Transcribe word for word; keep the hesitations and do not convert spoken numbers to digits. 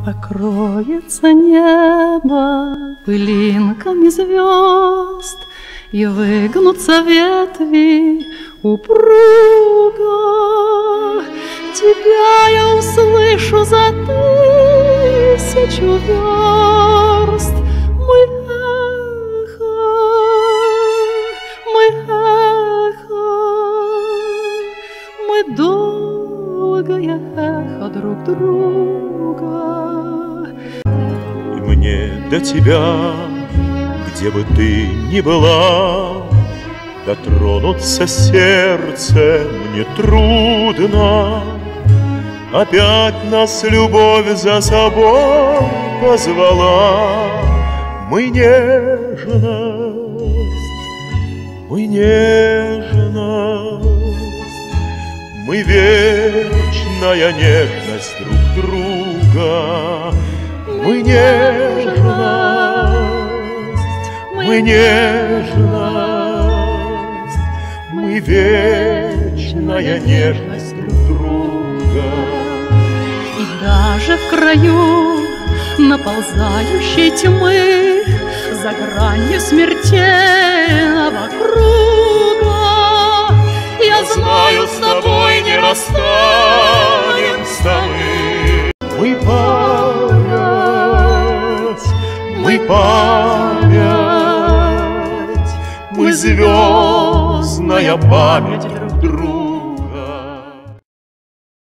Покроется небо пылинками звезд, и выгнутся ветви упруго. Тебя я услышу за тысячу верст. Мой эхо, мой эхо, мы долгое эхо друг друга. И мне до тебя, где бы ты ни была, дотронуться сердце мне трудно. Опять нас любовь за собой позвала. Мы нежность, мы нежность, мы вечная нежность друг друга. Мы нежность, мы нежность, мы вечная нежность друг друга. И даже в краю наползающей тьмы, за гранью смертельного круга, я знаю, с тобой не расстанемся мы. Мы память, мы память, мы звездная память друг друга.